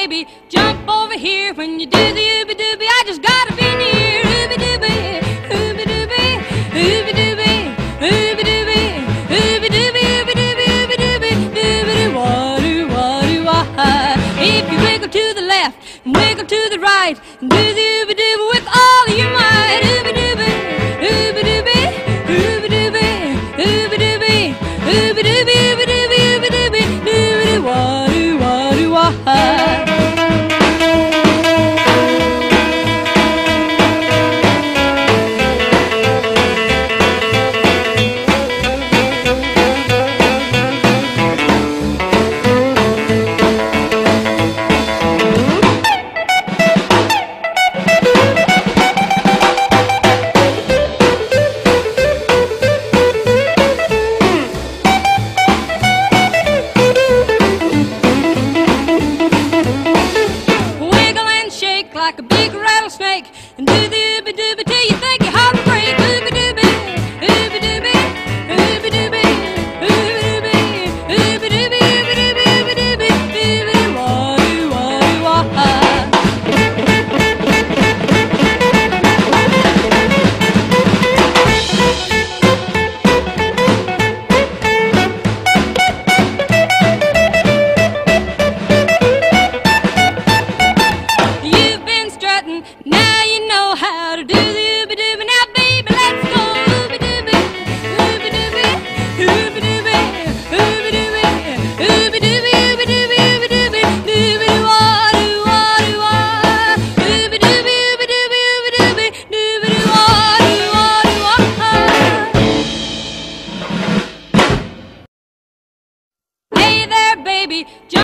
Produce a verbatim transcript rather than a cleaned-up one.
baby, jump over here. When you do the ooby dooby, I just gotta be near. Ooby dooby, ooby dooby, ooby dooby, ooby dooby, ooby dooby, ooby dooby, ooby dooby, dooby doo, wah doo, wah doo, wah. If you wiggle to the left and wiggle to the right and do the ooby dooby.